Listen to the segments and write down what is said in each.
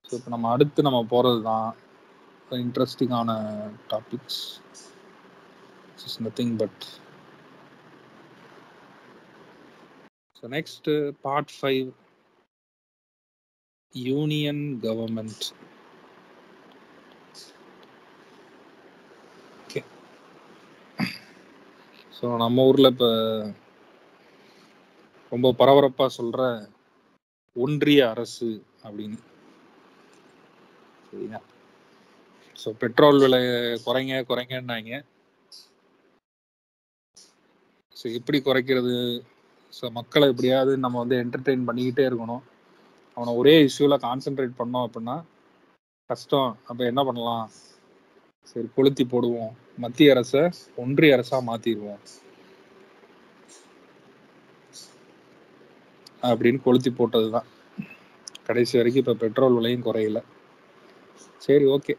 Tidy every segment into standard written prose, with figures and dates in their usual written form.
So இப்போ நம்ம அடுத்து நம்ம போகிறது தான் இன்ட்ரெஸ்டிங்கான topics. It's nothing but so next part 5 union government. Okay, so நம்ம ஊரில் இப்போ ரொம்ப பரபரப்பாக சொல்கிற ஒன்றிய அரசு அப்படின்னு. சரிங்களா? ஸோ பெட்ரோல் விலை குறைங்கன்னாங்க. ஸோ எப்படி குறைக்கிறது? ஸோ மக்களை எப்படியாவது நம்ம வந்து என்டர்டெயின் பண்ணிக்கிட்டே இருக்கணும். அவனை ஒரே இஷ்யூவில் கான்சென்ட்ரேட் பண்ணோம் அப்படின்னா கஷ்டம். அப்போ என்ன பண்ணலாம்? சரி, கொளுத்தி போடுவோம், மத்திய அரசை ஒன்றிய அரசாக மாற்றிடுவோம் அப்படின்னு கொளுத்தி போட்டது தான் கடைசி வரைக்கும். இப்போ பெட்ரோல் விலையும் குறையல. சரி, okay.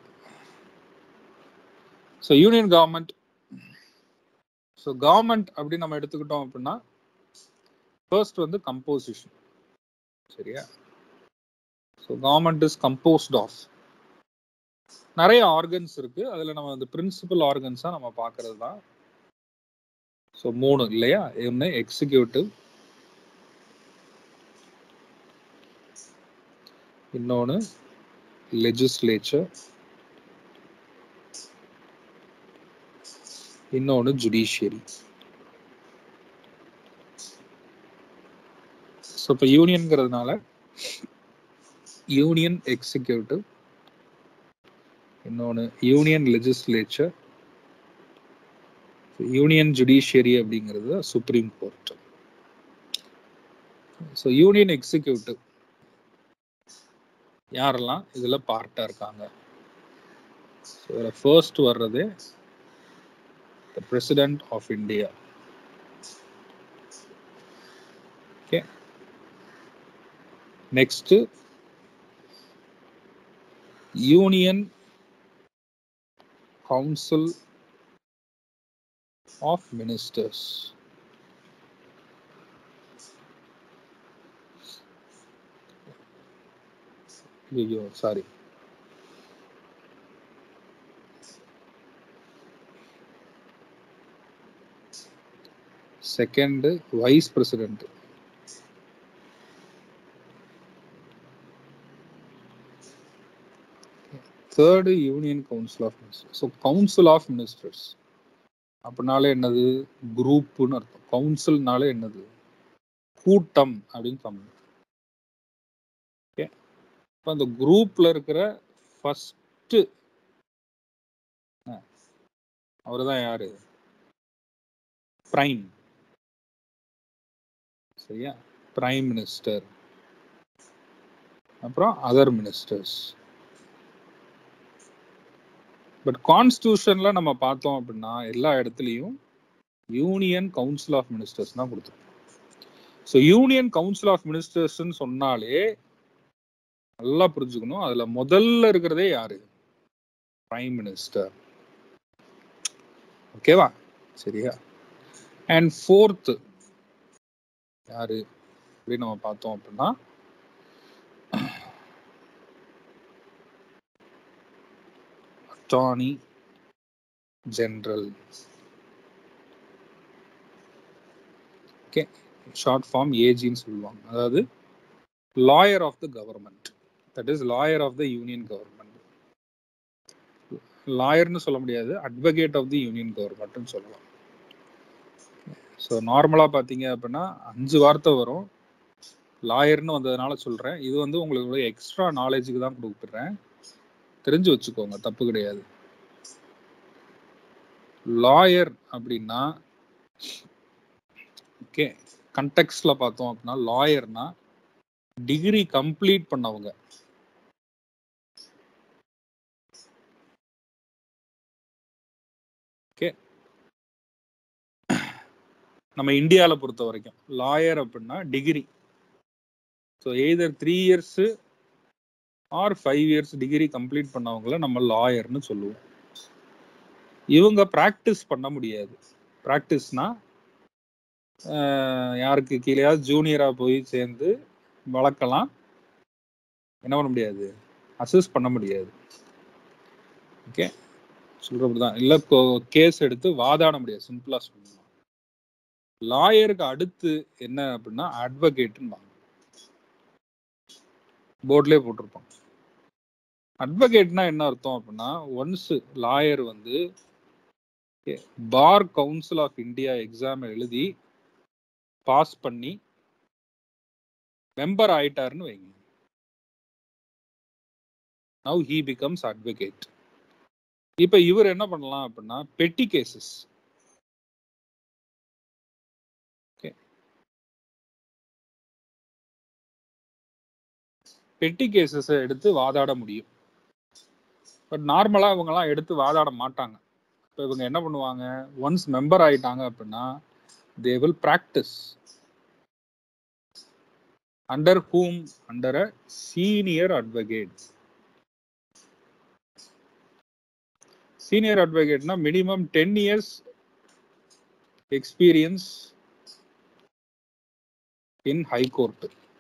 So union government. So government அப்படின்னு நம்ம எடுத்துக்கிட்டோம் அப்படின்னா ஃபர்ஸ்ட் வந்து கம்போசிஷன். சரியா? So government is composed of நிறைய ஆர்கன்ஸ் இருக்கு. அதில் நம்ம வந்து பிரின்சிபல் ஆர்கன்ஸாக நம்ம பார்க்கறது தான். ஸோ 3 இல்லையா? ஒன்று எக்ஸிக்யூட்டிவ், இன்னொன்று லெஜிஸ்லேச்சர், இன்னொன்று ஜுடிஷியரி. ஸோ இப்போ யூனியன்கிறதுனால யூனியன் எக்ஸிக்யூட்டிவ், இன்னொன்று யூனியன் லெஜிஸ்லேச்சர், யூனியன் ஜுடிஷியரி அப்படிங்கிறது supreme court. So union executive யாரெல்லாம் இதில் பார்ட்டாக இருக்காங்க? இதில் ஃபர்ஸ்ட் வர்றது the President of India. Okay. Next, Union Council of Ministers. Sorry. Second, Vice President. Third, Union Council of Ministers. So, Council of Ministers. அப்படினாலே என்னது? குரூப்னு அர்த்தம். கவுன்சில்னாலே என்னது? கூட்டம் அப்படின்னு சொல்லுவாங்க. ஓகே, இப்போ அந்த குரூப்ல இருக்கிற ஃபர்ஸ்ட் அவர் தான் யாரு? பிரைம். சரியா? பிரைம் மினிஸ்டர், அப்புறம் அதர் மினிஸ்டர்ஸ். பட் கான்ஸ்டியூஷன்ல நம்ம பார்த்தோம் அப்படின்னா எல்லா இடத்துலையும் யூனியன் கவுன்சில் ஆஃப் மினிஸ்டர்ஸ் தான் கொடுத்துருக்கோம். ஸோ யூனியன் கவுன்சில் ஆஃப் மினிஸ்டர்ஸ்ன்னு சொன்னாலே நல்லா புரிஞ்சுக்கணும், அதுல முதல்ல இருக்கிறதே யாரு? Prime minister. ஓகேவா? சரியா? அண்ட் ஃபோர்த் யாரு அப்படின்னு நம்ம பார்த்தோம் அப்படின்னா attorney general. Okay, short form ஏஜின்னு சொல்லுவாங்க. அதாவது lawyer of the government, that is lawyer of the union government. லாயர்னு சொல்ல முடியாது, அட்வொகேட் ஆஃப் தி யூனியன் கவர்மெண்ட்னு சொல்லலாம். ஸோ நார்மலாக பார்த்தீங்க அப்படின்னா 5 வார்த்தை வரும். லாயர்னு வந்ததுனால சொல்கிறேன். இது வந்து உங்களுக்கு எக்ஸ்ட்ரா நாலேஜுக்கு தான் கொடுத்துட்றேன், தெரிஞ்சு வச்சுக்கோங்க, தப்பு கிடையாது. லாயர் அப்படின்னா ஓகே, கண்டெக்ஸ்ட்ல பார்த்தோம் அப்படின்னா லாயர்னா டிகிரி கம்ப்ளீட் பண்ணவங்க. ஓகே, நம்ம இந்தியாவில் பொறுத்த வரைக்கும் லாயர் அப்படின்னா degree. So either 3 years or 5 years degree complete பண்ணவங்கள நம்ம லாயர்னு சொல்லுவோம். இவங்க ப்ராக்டிஸ் பண்ண முடியாது. ப்ராக்டிஸ்னா யாருக்கு கீழேயாவது ஜூனியரா போய் சேர்ந்து வளர்க்கலாம், என்ன பண்ண முடியாது, அசஸ் பண்ண முடியாது. ஓகே, சொல்றதுதான். இல்ல கேஸ் எடுத்து வாதாட முடியாது. சிம்பிளா சொல்லணும். லாயருக்கு அடுத்து என்ன அப்படின்னா அட்வொகேட்னு போர்ட்லயே போட்டிருப்பாங்க. அட்வொகேட்னா என்ன அர்த்தம் அப்படின்னா, ஒன்ஸ் லாயர் வந்து bar council of India exam எழுதி பாஸ் பண்ணி மெம்பர் ஆயிட்டாருன்னு வைங்க, நவ் ஹி பிகம்ஸ் அட்வொகேட். இப்ப இவர் என்ன பண்ணலாம் அப்படின்னா பெட்டி கேசஸ், பெட்டி கேசஸ் எடுத்து வாதாட முடியும். பட் நார்மலா இவங்க எல்லாம் எடுத்து வாதாட மாட்டாங்க. இப்போ இவங்க என்ன பண்ணுவாங்க, ஒன்ஸ் மெம்பர் ஆயிட்டாங்க அப்படின்னா they will practice under whom, under a senior advocate. Senior advocate na minimum 10 years experience in high court.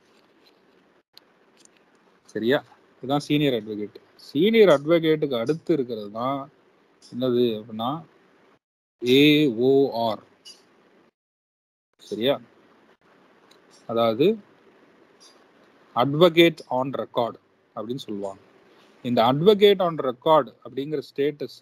சரியா? இதுதான் சீனியர் அட்வொகேட். சீனியர் அட்வொகேட்டுக்கு அடுத்து இருக்கிறது தான் என்னது அப்படின்னா AOR. சரியா? அதாவது அட்வொகேட் ஆன் ரெக்கார்ட் அப்படின்னு சொல்லுவாங்க. இந்த அட்வொகேட் ஆன் ரெக்கார்ட் அப்படிங்கிற ஸ்டேட்டஸ்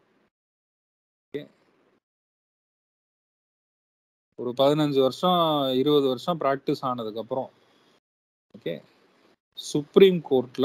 ஒரு 15 வருஷம் 20 வருஷம் பிராக்டிஸ் ஆனதுக்கு அப்புறம் ஓகே சுப்ரீம் கோர்ட்ல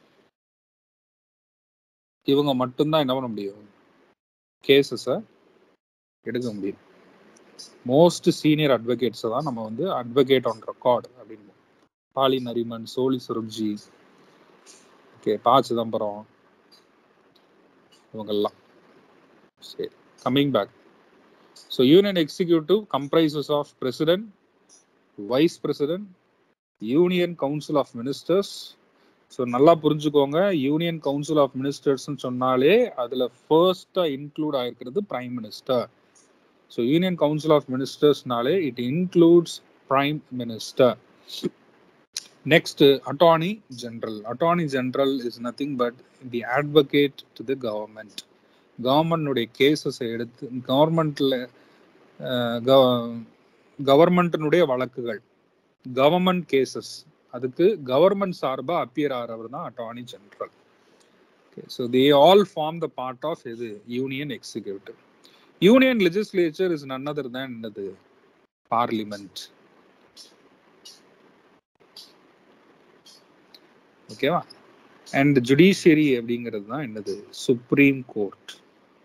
இவங்க மட்டும்தான் என்ன பண்ண முடியும், கேசஸை எடுக்க முடியும். மோஸ்ட் சீனியர் அட்வொகேட்ஸை தான் நம்ம வந்து அட்வொகேட் ஆன் ரெக்கார்டு அப்படின்னு. பாலி நரிமன், சோலி சுருப்ஜி, ஓகே, ப சிதம்பரம், இவங்கெல்லாம். சரி, coming back. So union executive comprises of president, vice president, union council of ministers. So நல்லா புரிஞ்சுக்கோங்க, யூனியன் கவுன்சில் ஆஃப் மினிஸ்டர்ஸ்ன்னு சொன்னாலே அதில் ஃபர்ஸ்டா இன்க்ளூட் ஆயிருக்கிறது prime minister. So union council of மினிஸ்டர்ஸ்னாலே it includes prime minister. Next attorney general. Attorney general is nothing but the advocate to the government. கவர்மெண்ட்டுடைய கேசஸை எடுத்து கவர்மெண்ட்டினுடைய வழக்குகள், கவர்மெண்ட் கேசஸ், அதுக்கு கவர்மெண்ட் சார்பா அப்பியர் ஆகிறவர் தான் attorney general. So they all form the part of இது union executive. Union legislature is none other than என்னது, பார்லிமெண்ட். ஓகேவா? அண்ட் ஜுடிஷியரி அப்படிங்கிறது தான் என்னது, சுப்ரீம் கோர்ட்.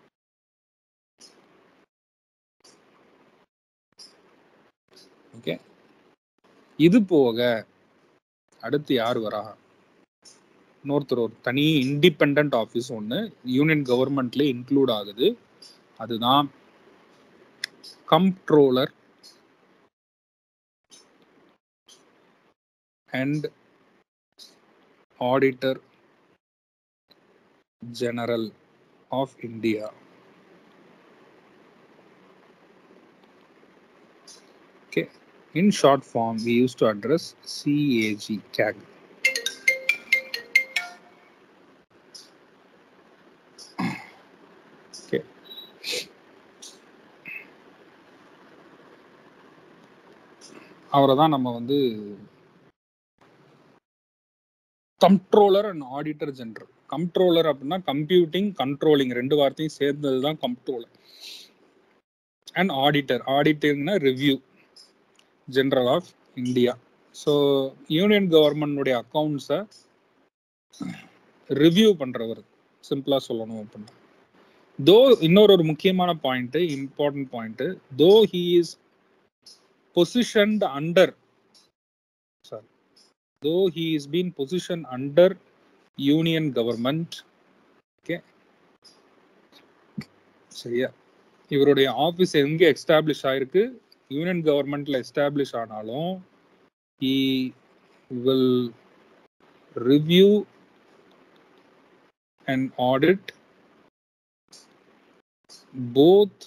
ஓகே, இது போக அடுத்து யார் வரா, இன்னொருத்தர் ஒரு தனி இண்டிபெண்ட் ஆஃபீஸ் ஒன்று யூனியன் கவர்மெண்ட்ல இன்க்ளூட் ஆகுது. அதுதான் comptroller and auditor general of India. Okay, in short form we used to address CAG. Okay, அவரை தான் நம்ம வந்து comptroller and auditor general. Comptroller அப்படின்னா கம்ப்யூட்டிங், கண்ட்ரோலிங் ரெண்டு வார்த்தையும் சேர்ந்தது தான் கம்ப்ட்ரோலர். அண்ட் ஆடிட்டர், ஆடிட்டிங்னா review general of India. So union கவர்மெண்டுடைய அக்கௌண்ட்ஸை ரிவ்யூ பண்றவர், சிம்பிளா சொல்லணும் அப்படின்னா. தோ இன்னொரு முக்கியமான point, important point, though he is positioned under, sorry, though he is being positioned under union government. Okay, சரியா? இவருடைய ஆபீஸ் எங்க எஸ்டாப்ளிஷ் ஆயிருக்கு, யூனியன் கவர்மெண்ட்ல எஸ்டாப்ளிஷ் ஆனாலும் he will review and audit both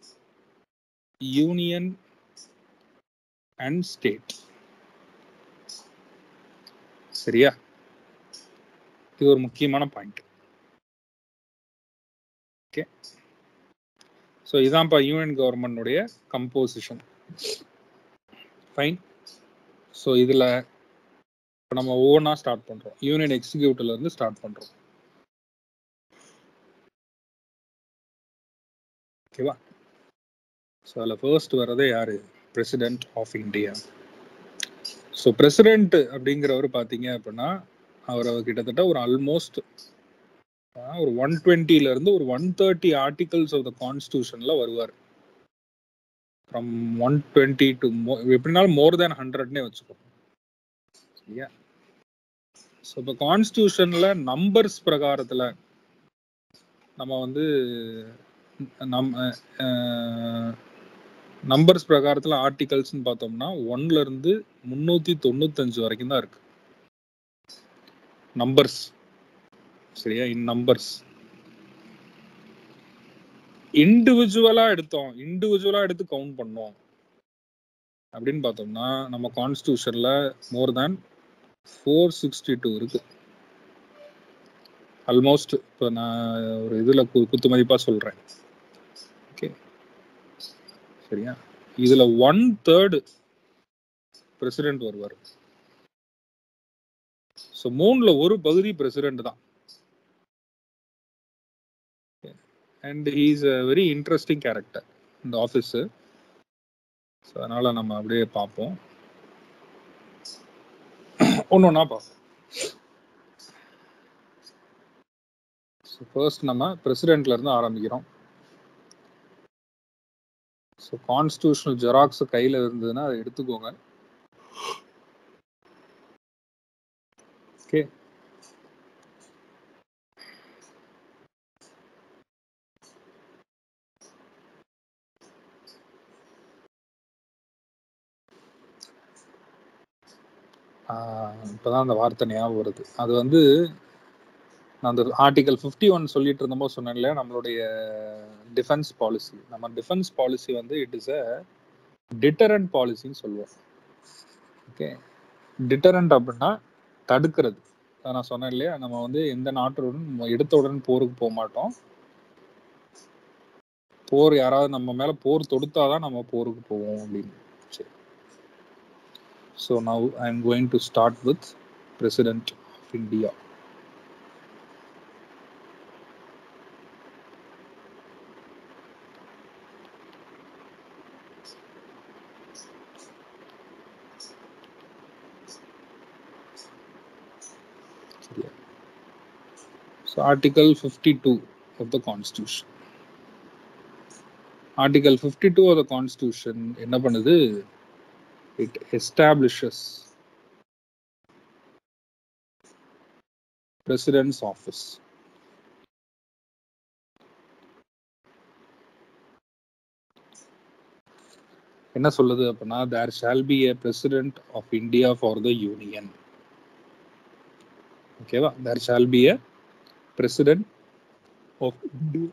union and state. சரியா? இது ஒரு முக்கியமான பாயிண்ட். ஓகே, ஸோ இதான்ப்பா யூனியன் கவர்மெண்டுடைய கம்போசிஷன். ஃபைன். ஸோ இதில் இப்போ நம்ம ஒவ்வொன்றா ஸ்டார்ட் பண்ணுறோம். யூனியன் எக்ஸிக்யூட்டிவ்ல இருந்து ஸ்டார்ட் பண்ணுறோம். ஓகேவா? ஸோ அதில் ஃபர்ஸ்ட் வர்றதே யாரு? President of India. So president அப்படிங்கிறவர் பார்த்தீங்க அப்படின்னா அவர் கிட்டத்தட்ட ஒரு ஆல்மோஸ்ட் ஒரு 120 இருந்து ஒரு 130 ஆர்டிகல்ஸ் ஆஃப் த கான்ஸ்டியூஷன்ல வருவார். ஃப்ரம் 120 டு எப்படினாலும் மோர் தேன் 100னே வச்சுக்கோங்க. சரியா? ஸோ இப்போ கான்ஸ்டியூஷன்ல நம்பர்ஸ் பிரகாரத்தில் நம்ம வந்து நம்பர்ஸ் பிரகாரத்தில் ஆர்டிகல்ஸ்ன்னு பார்த்தோம்னா 1ல இருந்து 395 வரைக்கும் தான் இருக்கு நம்பர்ஸ். சரியா? இன் நம்பர்ஸ் இண்டிவிஜுவலா எடுத்து கவுண்ட் பண்ணோம் அப்படின்னு பார்த்தோம்னா நம்ம கான்ஸ்டியூஷன்ல மோர் தேன் 462 இருக்கு. ஆல்மோஸ்ட் இப்போ நான் ஒரு இதுல குத்து மதிப்பா சொல்றேன். ஓகே, சரியா? இதுல 1/3 பிரசிடென்ட் வருவார். ஸோ 3ல ஒரு பகுதி பிரசிடென்ட் தான். And he is a very interesting character இந்த ஆஃபீஸ். ஸோ அதனால நம்ம அப்படியே பார்ப்போம், ஒன்னொன்னா பார்ப்போம். ஸோ ஃபர்ஸ்ட் நம்ம பிரசிடென்ட்ல இருந்து ஆரம்பிக்கிறோம். ஸோ கான்ஸ்டியூஷனல் ஜெராக்ஸ் கையில் இருந்ததுன்னா அதை எடுத்துக்கோங்க. ஓகே, இப்போதான் அந்த வார்த்தை ஞாபகம் வருது. அது வந்து நான் அந்த ஆர்டிகல் 51 சொல்லிட்டு இருந்தபோது சொன்னேன் இல்லையா, நம்மளுடைய டிஃபென்ஸ் பாலிசி. நம்ம டிஃபென்ஸ் பாலிசி வந்து இட் இஸ் அ டிட்டரண்ட் பாலிசின்னு சொல்லுவோம். ஓகே, டிட்டரண்ட் அப்படின்னா தடுக்கிறது. நான் சொன்னேன் இல்லையா, நம்ம வந்து எந்த நாட்டுடன் எடுத்தவுடன் போருக்கு போக மாட்டோம். போர் யாராவது நம்ம மேல போர் தொடுத்தாதான் நம்ம போருக்கு போவோம் அப்படின்னு. சரி, so now I am going to start with president of India. So Article 52 of the Constitution. Article 52 of the Constitution என்ன பண்ணுது? It establishes President's office. என்ன சொல்லுது அப்படின்னா, there shall be a President of India for the Union. ஓகேவா? There shall be a President of India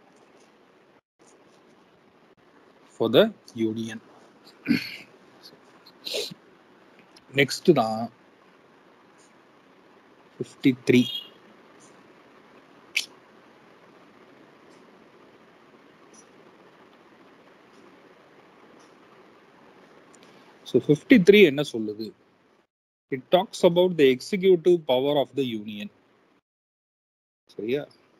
for the Union. Next தான் 53. So 53 என்ன சொல்லுது? It talks about the executive power of the union. சரியா?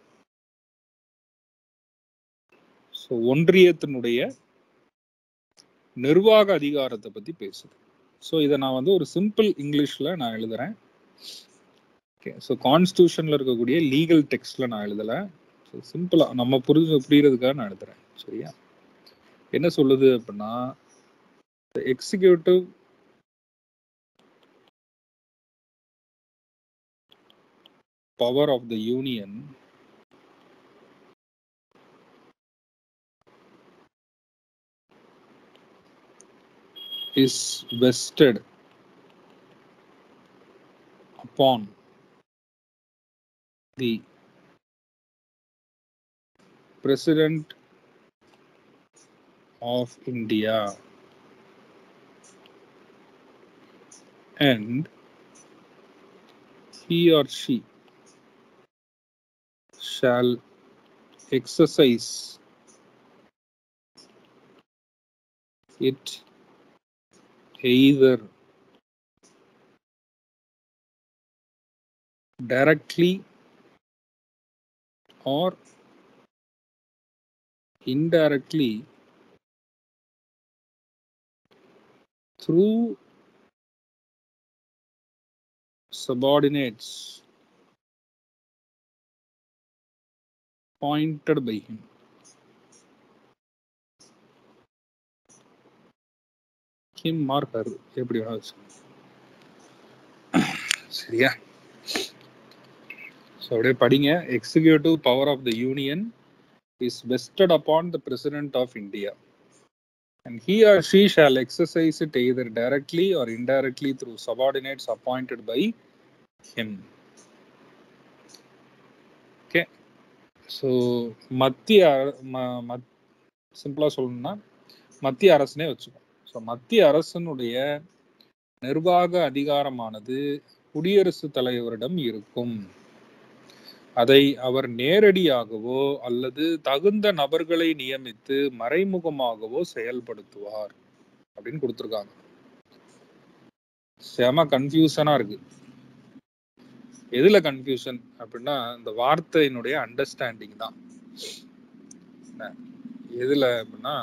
So ஒன்றியத்தினுடைய நிர்வாக அதிகாரத்தை பத்தி பேசுது. ஸோ இதை நான் வந்து ஒரு சிம்பிள் இங்கிலீஷ்ல நான் எழுதுறேன். ஓகே, ஸோ கான்ஸ்டியூஷன்ல இருக்கக்கூடிய லீகல் டெக்ஸ்ட்ல நான் எழுதல, சிம்பிளா நம்ம புரியுறதுக்காக நான் எழுதுறேன். சரியா? என்ன சொல்லுது அப்படின்னா, executive power of the union is vested upon the President of India and he or she shall exercise it either directly or indirectly through subordinates appointed by him. Him or her, எப்படி வேணா வச்சுக்கோங்க. சரியா? So அப்படியே படிங்க. Executive power of the union is vested upon the President of India, and he or she shall exercise it either directly or indirectly through subordinates appointed by him. Okay, so மத்திய சிம்பிளா சொல்லணும்னா மத்திய அரசுனே வச்சுக்கோம். So மத்திய அரசனுடைய நிர்வாக அதிகாரமானது குடியரசுத் தலைவரிடம் இருக்கும். அதை அவர் நேரடியாகவோ அல்லது தகுந்த நபர்களை நியமித்து மறைமுகமாகவோ செயல்படுத்துவார் அப்படின்னு கொடுத்துருக்காங்க. செம கன்ஃபியூஷனா இருக்கு. எதுல கன்ஃபியூஷன் அப்படின்னா இந்த வார்த்தையினுடைய அண்டர்ஸ்டாண்டிங் தான். எதுல அப்படின்னா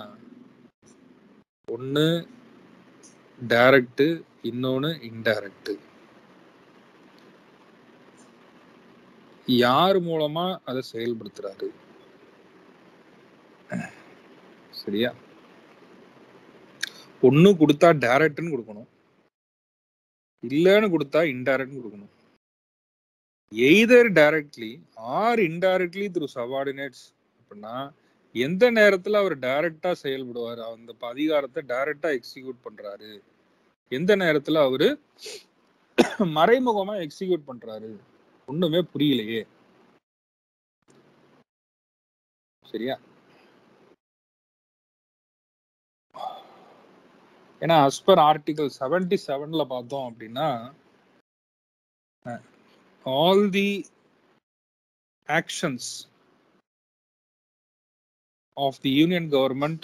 ஒன்னு டைரக்ட், இன்னொன்னு இன்டைரக்ட். யார் மூலமா அதை செயல்படுத்துறாரு? சரியா? ஒண்ணு கொடுத்தா டைரக்ட்னு கொடுக்கணும், இல்லன்னு கொடுத்தா இன்டைரக்ட் கொடுக்கணும். Either directly or indirectly through subordinates அப்படின்னா எந்த நேரத்துல அவர் டைரக்டா செயல்படுவார், அந்த அதிகாரத்தை டைரக்டா எக்ஸிக்யூட் பண்றாரு, எந்த நேரத்துல அவரு மறைமுகமா எக்ஸிக்யூட் பண்றாரு, ஒண்ணுமே புரியலையே. சரியா? ஏன்னா as per article 77ல பார்த்தோம் அப்படின்னா all the actions of the union government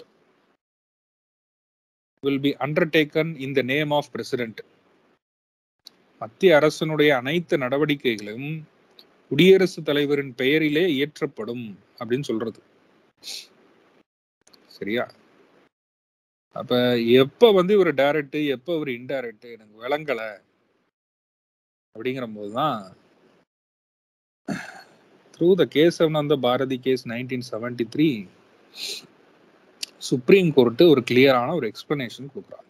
will be undertaken in the name of president. மத்திய அரசினுடைய அனைத்து நடவடிக்கைகளும் குடியரசுத் தலைவரின் பெயரிலே இயற்றப்படும் அப்படின்னு சொல்றது. சரியா? அப்ப எப்ப இவர் டைரக்ட், எப்ப இவர் இன்டைரக்ட் எனக்கு விளங்கல அப்படிங்கிற போதுதான் through the Kesavananda Bharati case 1973 supreme court ஒரு கிளியரான ஒரு எக்ஸ்பிளனேஷன் கொடுக்குறாங்க.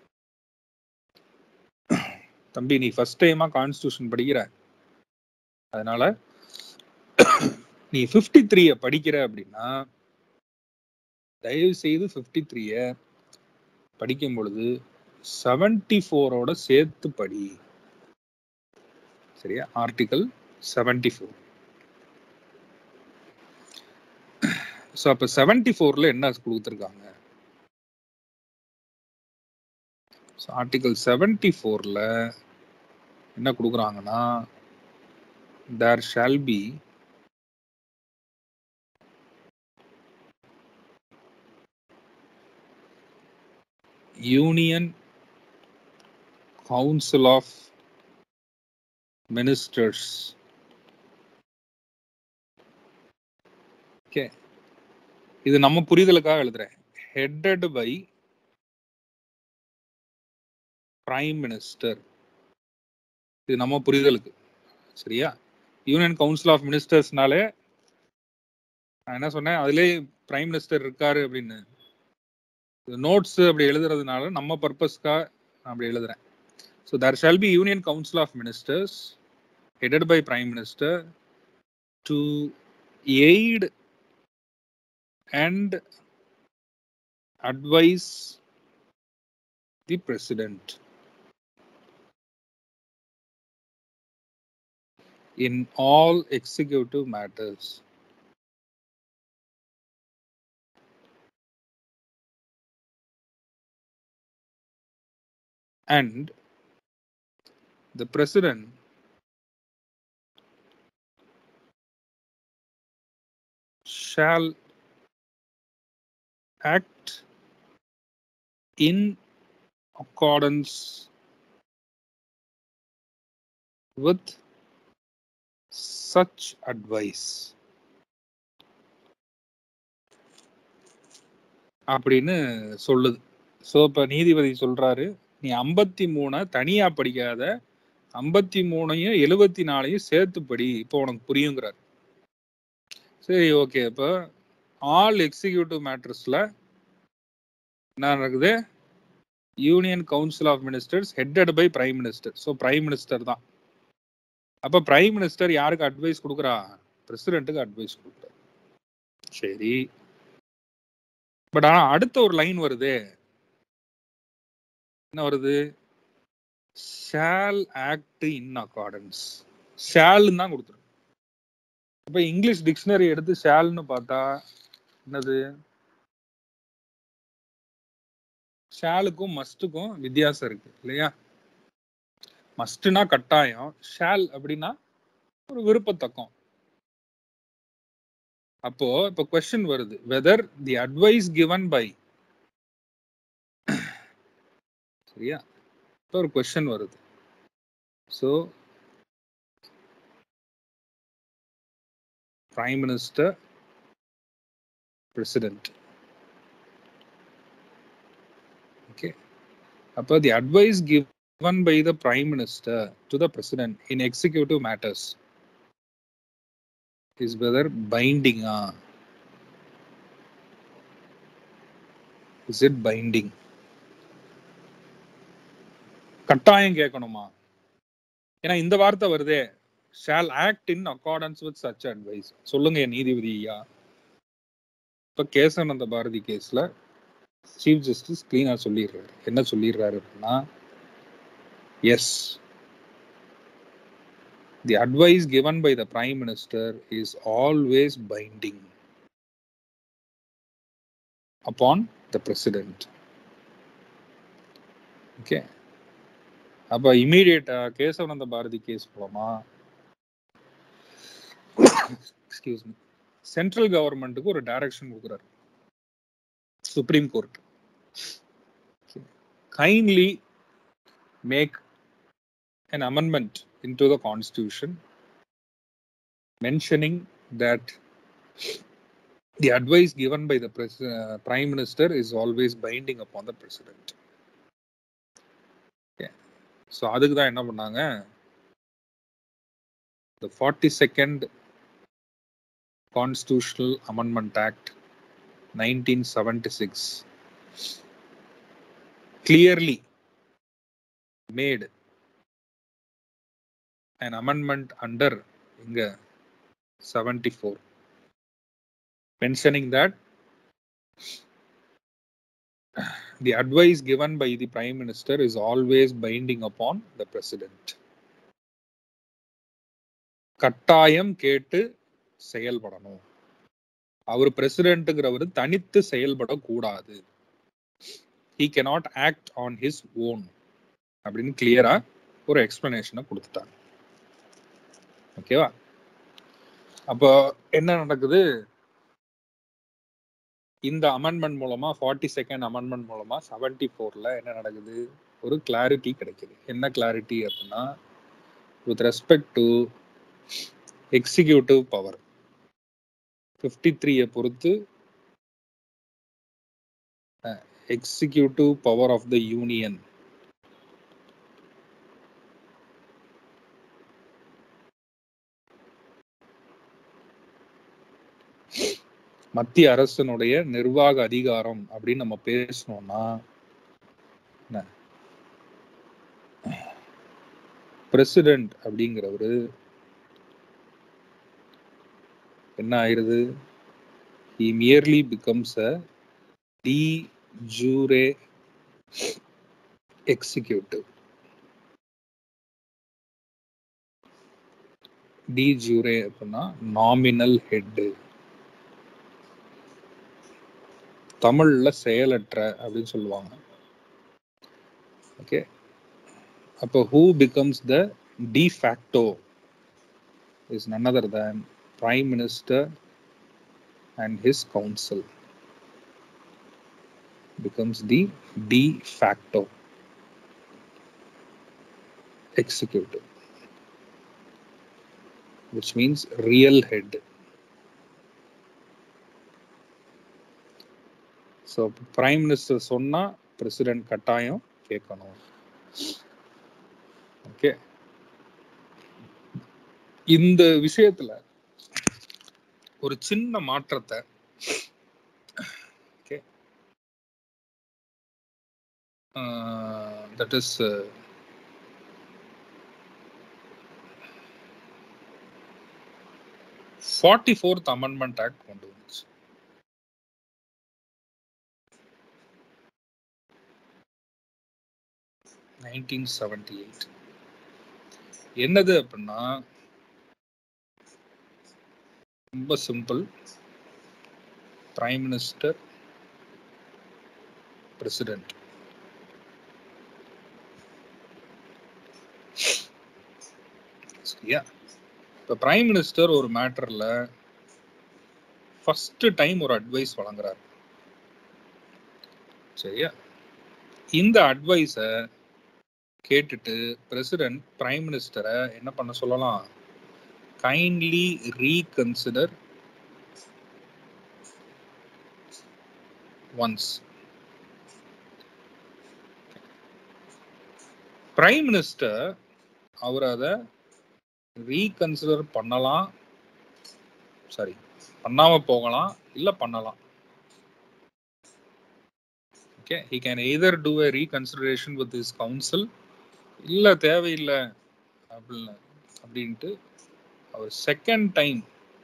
தம்பி நீ ஃபர்ஸ்ட் டைமா கான்ஸ்டிடியூஷன் படிக்கிற, அதனால நீ 53 படிக்கிற அப்படின்னா தயவு செய்து 53 படிக்கும் பொழுது 74ஓட சேர்த்து படி. சரியா? ஆர்டிகல் 74. ஸோ அப்ப 74ல என்ன கொடுத்துருக்காங்க? ஆர்டிகல் 74ல என்ன கொடுக்குறாங்கன்னா there shall be Union Council of Ministers. Okay, இது நம்ம புரிதலுக்காக எழுதுறேன். headed by Prime Minister. இது நம்ம புரிதலுக்கு. சரியா? யூனியன் கவுன்சில் ஆஃப் மினிஸ்டர்ஸ்னாலே நான் என்ன சொன்னேன், அதுல பிரைம் மினிஸ்டர் இருக்காரு அப்படின்னு நோட்ஸ் அப்படி எழுதுறதுனால நம்ம பர்பஸ்க்காக நான் அப்படி எழுதுறேன். So there shall be union council of ministers headed by prime minister to aid and advise the president in all executive matters. And the president shall act in accordance with such advice அப்படின்னு சொல்லுது. So இப்போ நீதிபதி சொல்றாரு, நீ 53 தனியா படிக்காத, 53 74 சேர்த்து படி, இப்போ உனக்கு புரியுங்கிறார். சரி, ஓகே. இப்போ ஆல் எக்ஸிக்யூட்டிவ் மேட்டர்ஸ்ல என்ன நடக்குது? Union council of ministers headed by prime minister. So prime minister தான். அப்ப பிரைம் மினிஸ்டர் யாருக்கு அட்வைஸ் கொடுக்குறா? பிரசிடென்ட்டுக்கு அட்வைஸ் கொடுக்குறாரு. சரி, பட் ஆனா அடுத்த ஒரு லைன் வருது. என்ன வருது? Shall act in accordance. ஷால்னு தான் கொடுத்துருக்கு. இப்ப இங்கிலீஷ் டிக்ஷனரி எடுத்து ஷால்னு பார்த்தா என்னது? ஷாலுக்கும் மஸ்டுக்கும் வித்தியாசம் இருக்கு இல்லையா? மஸ்ட்னா கட்டாயம், ஷால் அப்படின்னா ஒரு விருப்பத்தக்கம். அப்போ இப்ப क्वेश्चन வருது, whether the advice given by, சரியா? இப்போ ஒரு क्वेश्चन வருது. So prime minister, president. Okay, அப்போ the advice given by the prime minister to the president in executive matters is whether binding. Is it binding? கட்டாயம் கேட்கணுமா? ஏன்னா இந்த வார்த்தை வருதே, shall act in accordance with such advice. சொல்லுங்க என் நீதிபதி ஐயா. இப்ப கேசவானந்த பாரதி கேஸ்ல சீஃப் ஜஸ்டிஸ் கிளீனா சொல்லிடுறாரு. என்ன சொல்லிடுறாரு அப்படின்னா, yes, the advice given by the prime minister is always binding upon the president. Okay, அப்ப இமீடியட்டா கேசவானந்த பாரதி கேஸ் மூலமா எக்ஸ்கியூஸ் மீ, சென்ட்ரல் கவர்மெண்ட்டுக்கு ஒரு டைரக்ஷன் கொடுக்குறாரு supreme court. Kindly make an amendment into the constitution mentioning that the advice given by the prime minister is always binding upon the president. So அதுக்கு தான் என்ன பண்ணாங்க, the 42nd Constitutional Amendment Act 1976 clearly made an amendment under 74 mentioning that the advice given by the prime minister is always binding upon the president. கட்டாயம் கேட்டு செயல்படணும். அவர் பிரசிடென்ட்ங்கிறவர் தனித்து செயல்படக்கூடாது. he cannot act on his own அப்படின்னு கிளியரா ஒரு எக்ஸ்பிளனேஷனை கொடுத்துட்டாங்க. ஓகேவா? அப்போ என்ன நடக்குது? இந்த அமெண்ட்மெண்ட் மூலமா, 42nd அமெண்ட்மெண்ட் மூலமா 74ல என்ன நடக்குது? ஒரு கிளாரிட்டி கிடைக்குது. என்ன கிளாரிட்டி அப்படின்னா, with respect to executive power 53 பொறுத்து executive power of the union மத்திய அரசனுடைய நிர்வாக அதிகாரம் அப்படின்னு நம்ம பேசணும்னா, பிரசிடென்ட் அப்படிங்கிறவரு என்ன ஆயிருது? he merely becomes a de jure executive. de jure அப்படின்னா நாமினல் ஹெட், தமிழ்ல செயலற்ற அப்படின்னு சொல்லுவாங்க. ஓகே, அப்போ who becomes the de facto is none other than prime minister and his council becomes the de facto executive, which means real head. So prime minister சொன்னா president கட்டாயம் கேட்கணும். Okay, இந்த விஷயத்துல ஒரு சின்ன மாற்றத்தை that is 44th Amendment Act கொண்டு வந்துச்சு. என்னது அப்படின்னா ரொம்ப சிம்பிள். பிரைம் மினிஸ்டர், பிரசிடென்ட், சரியா? இப்போ பிரைம் மினிஸ்டர் ஒரு மேட்டர்ல ஃபர்ஸ்ட் டைம் ஒரு அட்வைஸ் வழங்குறாரு, சரியா? இந்த அட்வைஸை கேட்டுட்டு பிரசிடென்ட் பிரைம் மினிஸ்டரை என்ன பண்ண சொல்லலாம்? Kindly reconsider once. Prime minister அவர் அதை ரீகன்சிடர் பண்ணலாம், சரி பண்ணாம போகலாம், இல்ல பண்ணலாம். Okay, he can either do a reconsideration with his council, இல்ல தேவையில்லை அப்படின்ட்டு அவர் செகண்ட் டைம்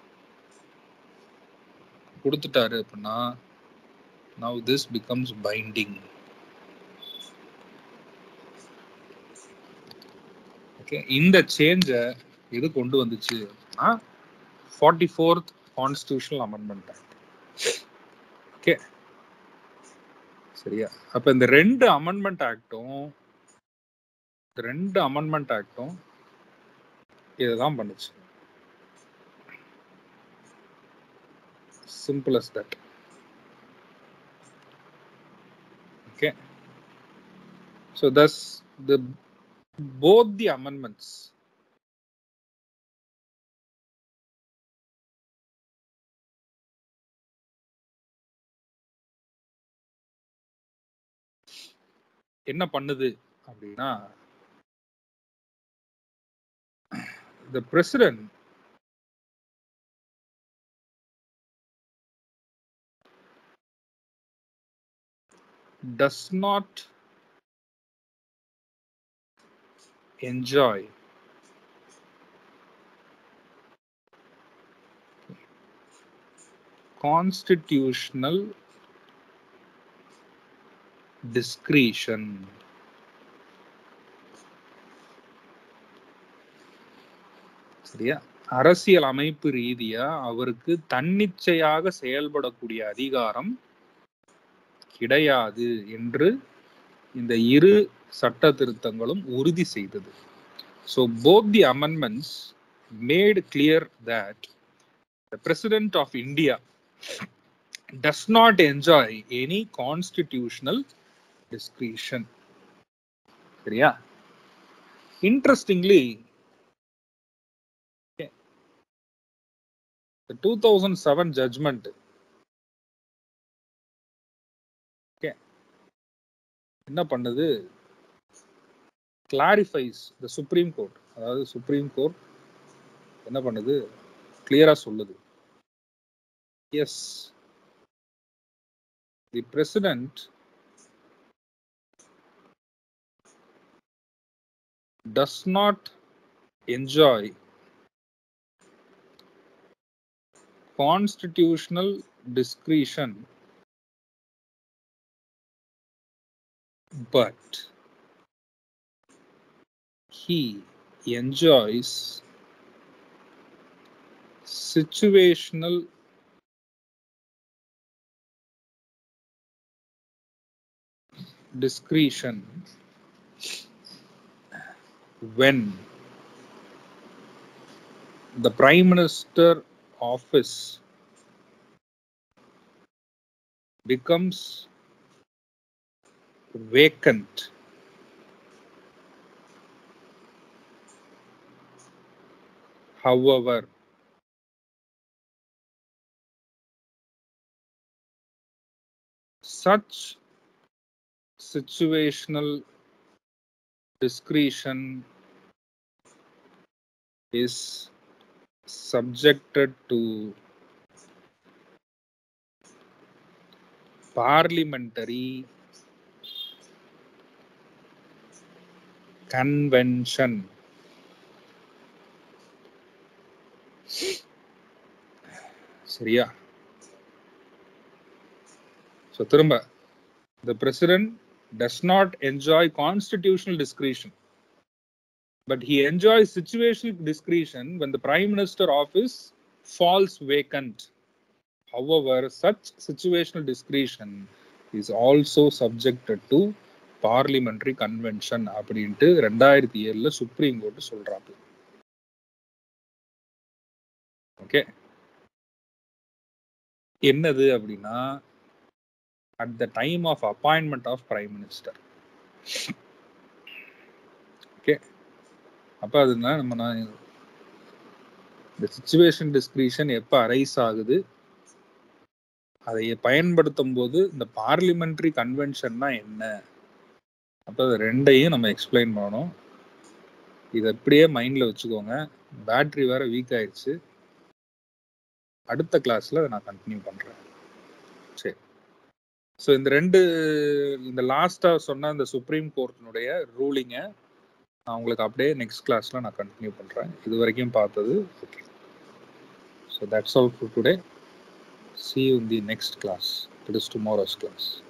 கொடுத்துட்டாரு அப்படின்னா now this becomes binding. Okay, இந்த சேஞ்சை எது கொண்டு வந்துச்சு அப்படின்னா 44th Constitutional Amendment Act. Okay, சரியா? அப்ப இந்த ரெண்டு அமெண்ட்மெண்ட் ஆக்டும் இதுதான் பண்ணுச்சு. Simple as that. Okay, so thus both the amendments என்ன பண்ணுது அப்படின்னா, the president does not enjoy constitutional discretion. சரியா? அரசியல் அமைப்பு ரீதியா அவருக்கு தன்னிச்சையாக செயல்படக்கூடிய அதிகாரம் கிடையாது என்று இந்த இரு சட்ட திருத்தங்களும் உறுதி செய்தது. So both the amendments made clear that the President of India does not enjoy any constitutional discretion. சரியா? Interestingly, the 2007 judgment என்ன பண்ணுது? clarifies the Supreme Court. அதாவது சுப்ரீம் கோர்ட் என்ன பண்ணுது? கிளியரா சொல்லுது, yes, the president does not enjoy constitutional discretion, but he enjoys situational discretion when the prime minister office becomes vacant however such situational discretion is subjected to parliamentary convention. சரியா? So திரும்ப, the president does not enjoy constitutional discretion, but he enjoys situational discretion when the prime minister office falls vacant. However, such situational discretion is also subjected to parliamentary convention அப்படின்ட்டு 2007 supreme court சொல்றாங்க. Okay, என்னது அப்படின்னா at the time of appointment of prime minister. Okay, அப்ப அதுனா நம்ம இந்த situation discretion எப்ப arise ஆகுது, அதை பயன்படுத்தும் போது இந்த பார்லிமெண்டரி கன்வென்ஷன்னா என்ன, அப்ப அது ரெண்டையும் நம்ம எக்ஸ்பிளைன் பண்ணணும். இதை எப்படியே மைண்ட்ல வச்சுக்கோங்க. பேட்டரி வேற வீக் ஆயிடுச்சு. அடுத்த கிளாஸ்ல நான் கண்டினியூ பண்றேன். சரி, ஸோ இந்த லாஸ்டா சொன்ன இந்த சுப்ரீம் கோர்ட்டினுடைய ரூலிங்கை நான் உங்களுக்கு அப்படியே நெக்ஸ்ட் கிளாஸ்ல நான் கண்டினியூ பண்றேன். இது வரைக்கும் பார்த்தது okay. So that's all for today. See you in the next class. It is tomorrow's class.